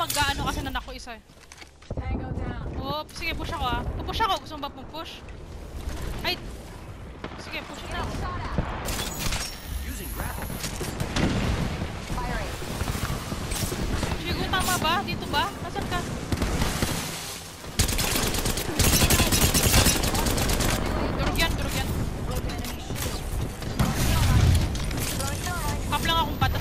mag-gaano kasi nan ako isa eh. Oh, sige, push ako ah. Push ako. Gusto mo ba push? Ay! Sige, push ako. Shigo, tama ba? Dito ba? Nasaan ka? Durog yan. Pop lang akong patas.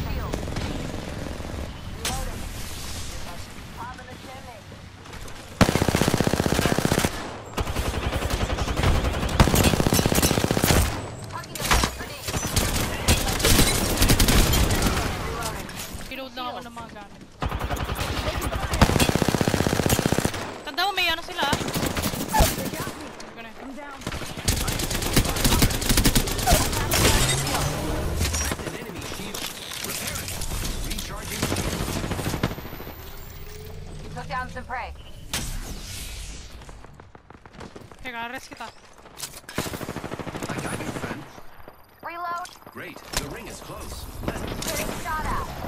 Reload lang ako ng mga gamit. Tanda mo, may ano sila. Took down some prey. Teka, rest kita. I got you, friend. Reload. Great. The ring is close. Getting shot at.